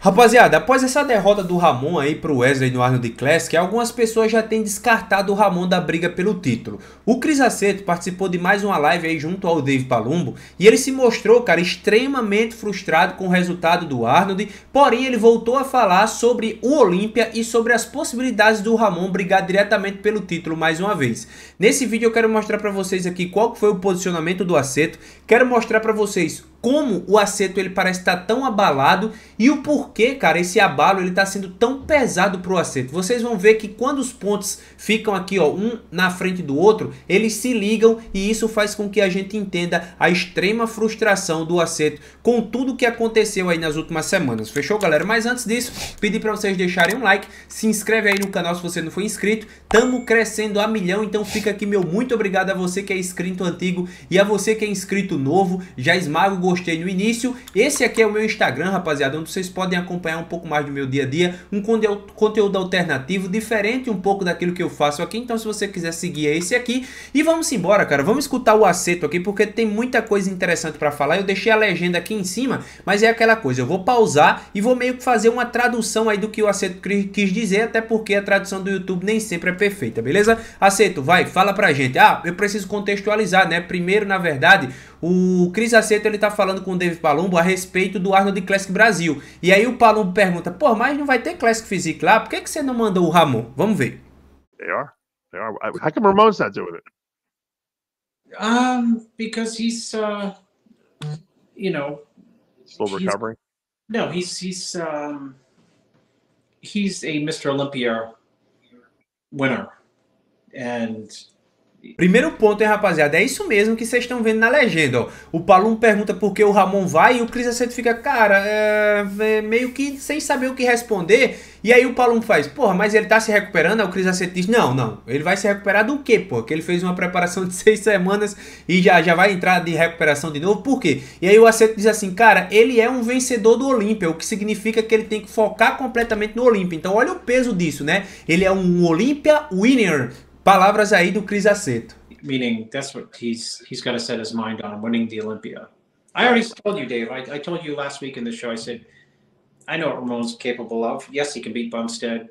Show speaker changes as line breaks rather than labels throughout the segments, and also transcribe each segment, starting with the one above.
Rapaziada, após essa derrota do Ramon aí pro Wesley no Arnold Classic, algumas pessoas já têm descartado o Ramon da briga pelo título. O Cris Aceto participou de mais uma live aí junto ao Dave Palumbo e ele se mostrou, cara, extremamente frustrado com o resultado do Arnold, porém ele voltou a falar sobre o Olímpia e sobre as possibilidades do Ramon brigar diretamente pelo título mais uma vez. Nesse vídeo eu quero mostrar pra vocês aqui qual foi o posicionamento do Aceto, quero mostrar pra vocês como o Aceto ele parece estar tão abalado e o porquê, cara, esse abalo ele está sendo tão pesado pro Aceto. Vocês vão ver que quando os pontos ficam aqui, ó, um na frente do outro, eles se ligam e isso faz com que a gente entenda a extrema frustração do Aceto com tudo que aconteceu aí nas últimas semanas. Fechou, galera? Mas antes disso, pedir para vocês deixarem um like, se inscreve aí no canal se você não for inscrito. Tamo crescendo a milhão, então fica aqui meu muito obrigado a você que é inscrito antigo e a você que é inscrito novo. Já esmaga o gostei no início. Esse aqui é o meu Instagram, rapaziada, onde vocês podem acompanhar um pouco mais do meu dia a dia, um conteúdo alternativo, diferente um pouco daquilo que eu faço aqui. Então se você quiser seguir é esse aqui. E vamos embora, cara, vamos escutar o Aceto aqui, porque tem muita coisa interessante para falar. Eu deixei a legenda aqui em cima, mas é aquela coisa, eu vou pausar e vou meio que fazer uma tradução aí do que o Aceto quis dizer, até porque a tradução do YouTube nem sempre é perfeita, beleza? Aceto, vai, fala pra gente. Ah, eu preciso contextualizar, né? Primeiro, na verdade, o Cris Aceto ele tá falando com o Dave Palumbo a respeito do Arnold Classic Brasil. E aí o Palumbo pergunta, pô, mas não vai ter Classic Physique lá? Por que você não mandou o Ramon? Vamos ver.
They are. How come Ramon's not doing it?
Because he's, you know,
Still recovering.
No, he's a Mr. Olympia winner, and
primeiro ponto, hein, rapaziada, é isso mesmo que vocês estão vendo na legenda, ó. O Palumbo pergunta por que o Ramon vai e o Cris Aceto fica, cara, meio que sem saber o que responder. E aí o Palumbo faz, porra, mas ele tá se recuperando? Aí o Cris Aceto diz, não, ele vai se recuperar do quê, porra? Que ele fez uma preparação de 6 semanas e já vai entrar de recuperação de novo, por quê? E aí o Aceto diz assim, cara, ele é um vencedor do Olímpia, o que significa que ele tem que focar completamente no Olímpia. Então olha o peso disso, né? Ele é um Olímpia winner. Palavras aí do Cris Aceto.
Meaning that's what he's got to set his mind on, winning the Olympia. I already told you, Dave. I told you last week in the show. I said, I know what Ramon's capable of. Yes, he can beat Bumstead.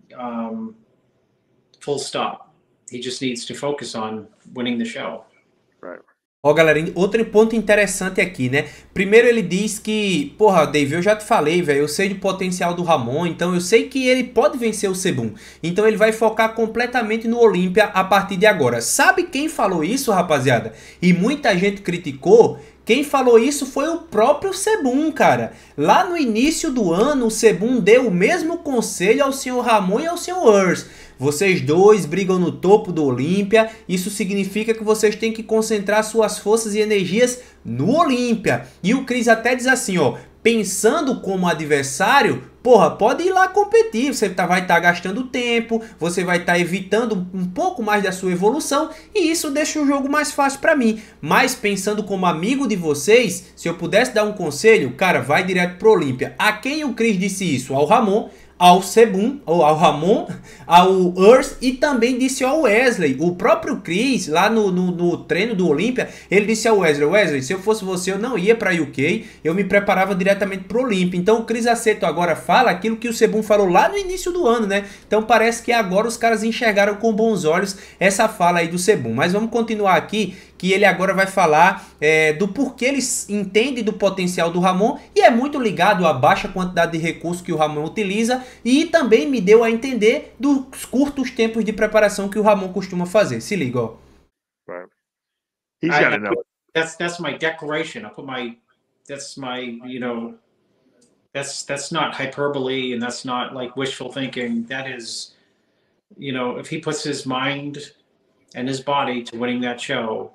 Full stop. He just needs to focus on winning the show.
Right.
Ó, galera, outro ponto interessante aqui, né? Primeiro ele diz que, porra, Dave, eu já te falei, velho, eu sei do potencial do Ramon, então eu sei que ele pode vencer o Sebum. Então ele vai focar completamente no Olímpia a partir de agora. Sabe quem falou isso, rapaziada? E muita gente criticou. Quem falou isso foi o próprio Sebum, cara. Lá no início do ano, o Sebum deu o mesmo conselho ao Sr. Ramon e ao Sr. Urs. Vocês dois brigam no topo do Olímpia, isso significa que vocês têm que concentrar suas forças e energias no Olímpia. E o Cris até diz assim, ó, pensando como adversário, porra, pode ir lá competir, você vai estar gastando tempo, você vai estar evitando um pouco mais da sua evolução e isso deixa o jogo mais fácil para mim. Mas pensando como amigo de vocês, se eu pudesse dar um conselho, cara, vai direto pro Olímpia. A quem o Cris disse isso? Ao Ramon, ao Sebum, ou ao Ramon, ao Urs e também disse ao Wesley. O próprio Cris, lá no treino do Olímpia, ele disse ao Wesley, se eu fosse você eu não ia para UK, eu me preparava diretamente pro Olímpia. Então o Cris Aceto agora fala aquilo que o Sebum falou lá no início do ano, né? Então parece que agora os caras enxergaram com bons olhos essa fala aí do Sebum. Mas vamos continuar aqui, que ele agora vai falar do porquê ele entende do potencial do Ramon e é muito ligado à baixa quantidade de recursos que o Ramon utiliza e também me deu a entender dos curtos tempos de preparação que o Ramon costuma fazer. Se liga, ó.
Right. He's got to know it.
That's my declaration. I put that's my, you know, that's not hyperbole and that's not like wishful thinking. That is, you know, if he puts his mind and his body to winning that show,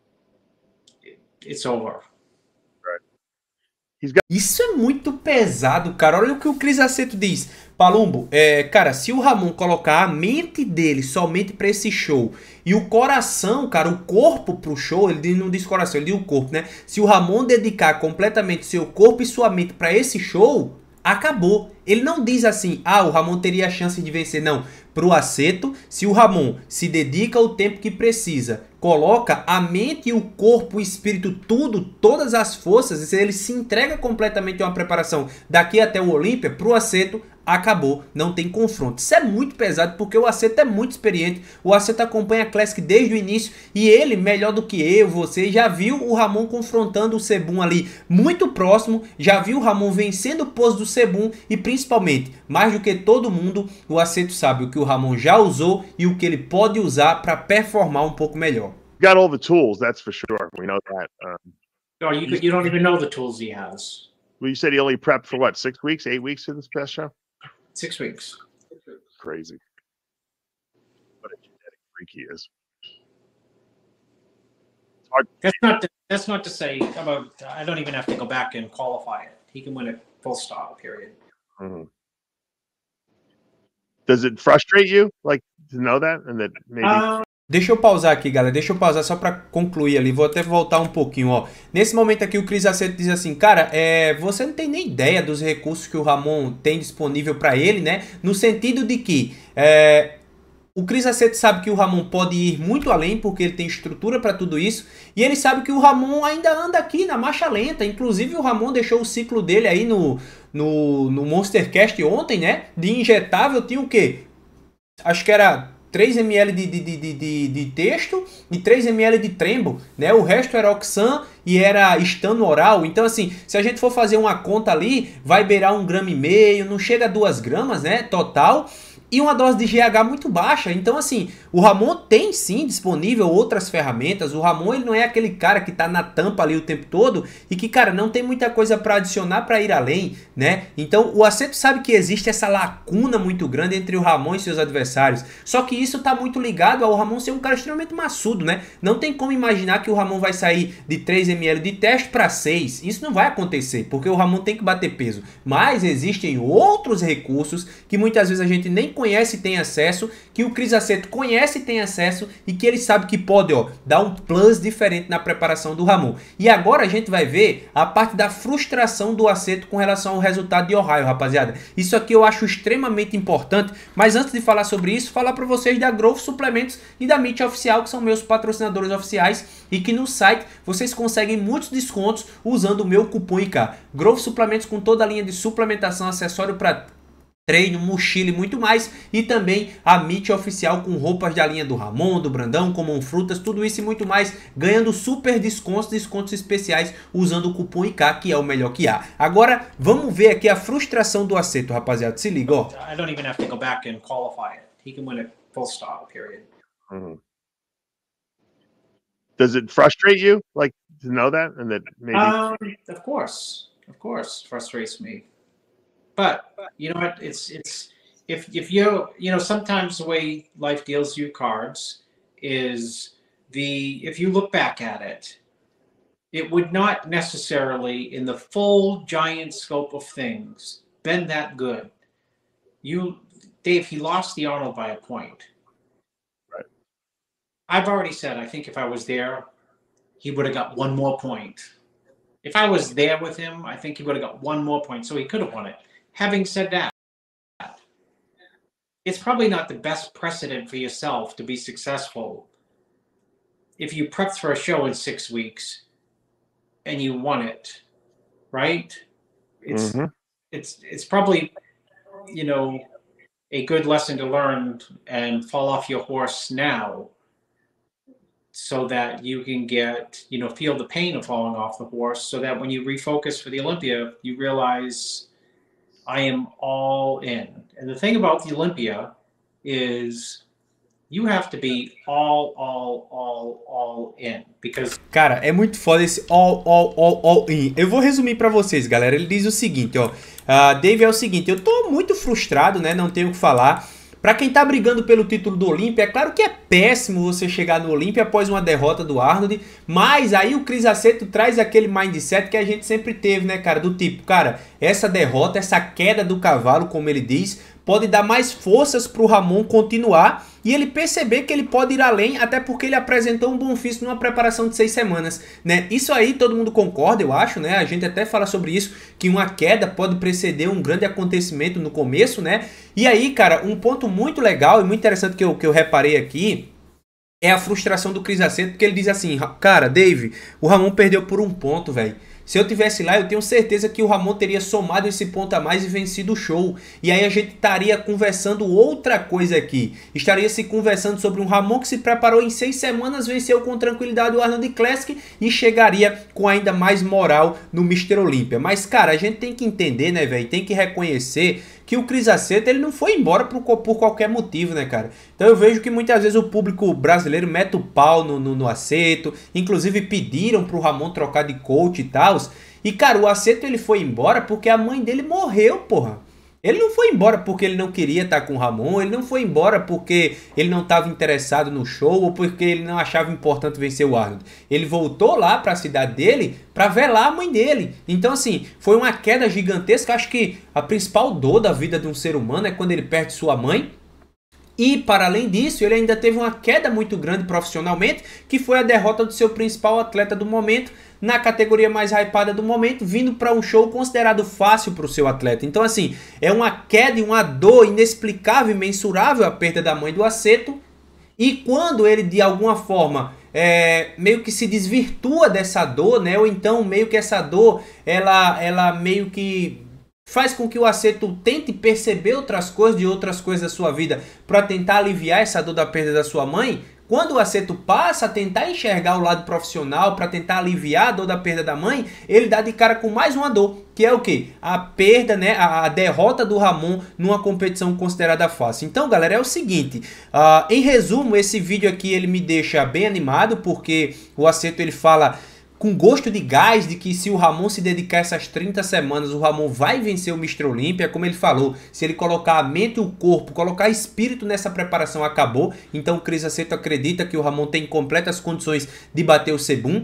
it's over.
Isso é muito pesado, cara. Olha o que o Cris Aceto diz. Palumbo, cara, se o Ramon colocar a mente dele somente pra esse show e o coração, cara, o corpo pro show, ele não diz coração, ele diz o corpo, né? Se o Ramon dedicar completamente seu corpo e sua mente pra esse show, acabou. Ele não diz assim, o Ramon teria a chance de vencer, não. pro Aceto, se o Ramon se dedica o tempo que precisa, coloca a mente e o corpo, o espírito, tudo, todas as forças, se ele se entrega completamente a uma preparação daqui até o Olímpia, pro Aceto, acabou, não tem confronto. Isso é muito pesado porque o Aceto é muito experiente, o Aceto acompanha a Classic desde o início e ele, melhor do que eu, você, já viu o Ramon confrontando o Sebum ali muito próximo, já viu o Ramon vencendo o pose do Sebum e principalmente, mais do que todo mundo, o Aceto sabe o que o Ramon já usou e o que ele pode usar para performar um pouco melhor.
Got all the tools, that's for sure. We know that.
Oh, you don't even know the tools he has.
Well, you said he only prepped for what, 6 weeks, 8 weeks for this past show?
6 weeks.
Crazy. What a genetic freak he is. It's hard.
That's not to say about. I don't even have to go back and qualify it. He can win it full stop. Period.
Mhm. Does it frustrate you, like, to know that, and that maybe?
Deixa eu pausar aqui, galera. Deixa eu pausar só pra concluir ali. Vou até voltar um pouquinho, ó. Nesse momento aqui, o Cris Aceto diz assim, cara, você não tem nem ideia dos recursos que o Ramon tem disponível pra ele, né? No sentido de que o Cris Aceto sabe que o Ramon pode ir muito além, porque ele tem estrutura pra tudo isso. E ele sabe que o Ramon ainda anda aqui na marcha lenta. Inclusive, o Ramon deixou o ciclo dele aí no Monstercast ontem, né? De injetável, tinha o quê? Acho que era 3 ml de texto e 3 ml de trembo, né? O resto era Oxan e era estano oral. Então, assim, se a gente for fazer uma conta ali, vai beirar 1,5 gramas, não chega a 2 gramas, né? Total. E uma dose de GH muito baixa. Então, assim, o Ramon tem sim disponível outras ferramentas. O Ramon, ele não é aquele cara que tá na tampa ali o tempo todo e que, cara, não tem muita coisa para adicionar para ir além, né? Então, o Aceto sabe que existe essa lacuna muito grande entre o Ramon e seus adversários. Só que isso tá muito ligado ao Ramon ser um cara extremamente maçudo, né? Não tem como imaginar que o Ramon vai sair de 3 ml de teste para 6. Isso não vai acontecer, porque o Ramon tem que bater peso. Mas existem outros recursos que muitas vezes a gente nem conhece e tem acesso, que o Cris Aceto conhece e tem acesso e que ele sabe que pode, ó, dar um plus diferente na preparação do Ramon. E agora a gente vai ver a parte da frustração do Aceto com relação ao resultado de Ohio, rapaziada. Isso aqui eu acho extremamente importante, mas antes de falar sobre isso, falar para vocês da Growth Suplementos e da Meet Oficial, que são meus patrocinadores oficiais e que no site vocês conseguem muitos descontos usando o meu cupom IK. Growth Suplementos com toda a linha de suplementação, acessório para treino, mochila e muito mais. E também a Meet Oficial com roupas da linha do Ramon, do Brandão, Common Frutas, tudo isso e muito mais, ganhando super descontos especiais usando o cupom IK, que é o melhor que há. Agora, vamos ver aqui a frustração do Aceto, rapaziada. Se liga, ó.
I don't even have to go back and qualify it. He can win it full stop. Period.
Mhm. Does it frustrate you, like, to know that, and that maybe?
Of course, frustrates me. But you know what? It's if you sometimes the way life deals you cards is if you look back at it, it would not necessarily, in the full giant scope of things, been that good. Dave, he lost the Arnold by a point.
Right.
I've already said I think if I was there, he would have got one more point. If I was there with him, I think he would have got one more point, so he could have won it. Having said that, it's probably not the best precedent for yourself to be successful if you prepped for a show in 6 weeks and you won it, right? It's probably, a good lesson to learn and fall off your horse now so that you can get, feel the pain of falling off the horse, so that when you refocus for the Olympia, you realize I am all in. And the thing about the Olympia is you have to be all in. Because...
Cara, é muito foda esse all in. Eu vou resumir pra vocês, galera. Ele diz o seguinte, ó. Dave, é o seguinte, eu tô muito frustrado, né? Não tenho o que falar. Pra quem tá brigando pelo título do Olímpia, é claro que é péssimo você chegar no Olímpia após uma derrota do Arnold, mas aí o Cris Aceto traz aquele mindset que a gente sempre teve, né, cara? Do tipo, cara, essa derrota, essa queda do cavalo, como ele diz, pode dar mais forças para o Ramon continuar e ele perceber que ele pode ir além, até porque ele apresentou um bom físico numa preparação de 6 semanas, né? Isso aí todo mundo concorda, eu acho, né? A gente até fala sobre isso, que uma queda pode preceder um grande acontecimento no começo, né? E aí, cara, um ponto muito legal e muito interessante que eu reparei aqui é a frustração do Chris Aceto, porque ele diz assim, cara, Dave, o Ramon perdeu por 1 ponto, velho. Se eu tivesse lá, eu tenho certeza que o Ramon teria somado esse ponto a mais e vencido o show. E aí a gente estaria conversando outra coisa aqui. Estaria se conversando sobre um Ramon que se preparou em 6 semanas, venceu com tranquilidade o Arnold Classic e chegaria com ainda mais moral no Mr. Olympia. Mas, cara, a gente tem que entender, né, velho? Tem que reconhecer que o Chris Aceto, ele não foi embora por qualquer motivo, né, cara? Então eu vejo que muitas vezes o público brasileiro mete o pau no Aceto, inclusive pediram pro Ramon trocar de coach e tal. E, cara, o Aceto, ele foi embora porque a mãe dele morreu, porra. Ele não foi embora porque ele não queria estar com o Ramon, ele não foi embora porque ele não estava interessado no show ou porque ele não achava importante vencer o Arnold. Ele voltou lá para a cidade dele para velar a mãe dele. Então, assim, foi uma queda gigantesca. Acho que a principal dor da vida de um ser humano é quando ele perde sua mãe. E, para além disso, ele ainda teve uma queda muito grande profissionalmente, que foi a derrota do seu principal atleta do momento, na categoria mais hypada do momento, vindo para um show considerado fácil para o seu atleta. Então, assim, é uma queda e uma dor inexplicável e mensurável a perda da mãe do Aceto. E quando ele, de alguma forma, meio que se desvirtua dessa dor, né? Ou então, meio que essa dor, ela meio que faz com que o Aceto tente perceber outras coisas da sua vida para tentar aliviar essa dor da perda da sua mãe. Quando o Aceto passa a tentar enxergar o lado profissional para tentar aliviar a dor da perda da mãe, ele dá de cara com mais uma dor, que é o quê? A perda, né? A derrota do Ramon numa competição considerada fácil. Então, galera, é o seguinte, em resumo, esse vídeo aqui ele me deixa bem animado, porque o Aceto ele fala com gosto de gás de que se o Ramon se dedicar essas 30 semanas, o Ramon vai vencer o Mr. Olympia, como ele falou. Se ele colocar a mente e o corpo, colocar espírito nessa preparação, acabou. Então o Chris Aceto acredita que o Ramon tem completas condições de bater o Sebum.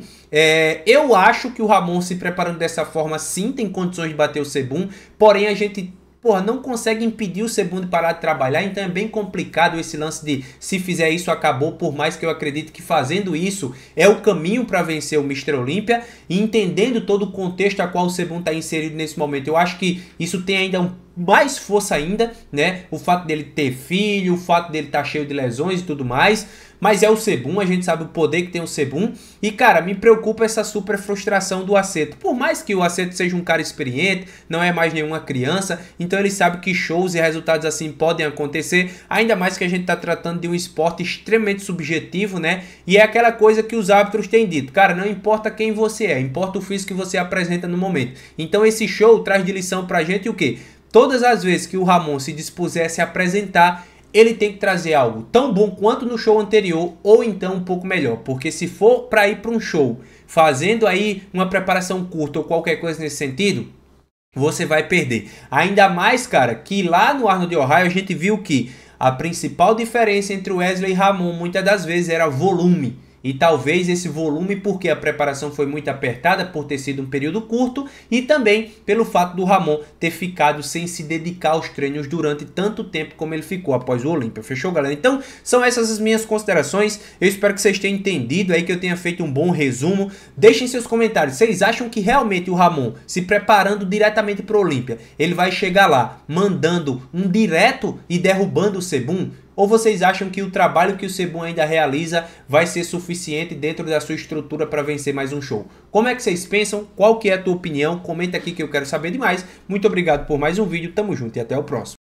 Eu acho que o Ramon se preparando dessa forma sim tem condições de bater o Sebum, porém a gente não consegue impedir o Sebum de parar de trabalhar, então é bem complicado esse lance de se fizer isso acabou, por mais que eu acredite que fazendo isso é o caminho para vencer o Mr. Olympia, e entendendo todo o contexto a qual o Sebum está inserido nesse momento, eu acho que isso tem ainda mais força ainda, né? O fato dele ter filho, o fato dele estar cheio de lesões e tudo mais, mas é o Sebum, a gente sabe o poder que tem o Sebum, e cara, me preocupa essa super frustração do Aceto, por mais que o Aceto seja um cara experiente, não é mais nenhuma criança, então ele sabe que shows e resultados assim podem acontecer, ainda mais que a gente está tratando de um esporte extremamente subjetivo, né? E é aquela coisa que os árbitros têm dito, cara, não importa quem você é, importa o físico que você apresenta no momento. Então esse show traz de lição pra gente o quê? Todas as vezes que o Ramon se dispusesse a apresentar, ele tem que trazer algo tão bom quanto no show anterior, ou então um pouco melhor. Porque se for para ir para um show, fazendo aí uma preparação curta ou qualquer coisa nesse sentido, você vai perder. Ainda mais, cara, que lá no Arnold Ohio a gente viu que a principal diferença entre o Wesley e Ramon muitas das vezes era volume. E talvez esse volume, porque a preparação foi muito apertada por ter sido um período curto, e também pelo fato do Ramon ter ficado sem se dedicar aos treinos durante tanto tempo como ele ficou após o Olympia. Fechou, galera? Então, são essas as minhas considerações. Eu espero que vocês tenham entendido aí, que eu tenha feito um bom resumo. Deixem seus comentários. Vocês acham que realmente o Ramon, se preparando diretamente para o Olympia, ele vai chegar lá mandando um direto e derrubando o Sebum? Ou vocês acham que o trabalho que o Sebum ainda realiza vai ser suficiente dentro da sua estrutura para vencer mais um show? Como é que vocês pensam? Qual que é a tua opinião? Comenta aqui que eu quero saber demais. Muito obrigado por mais um vídeo, tamo junto e até o próximo.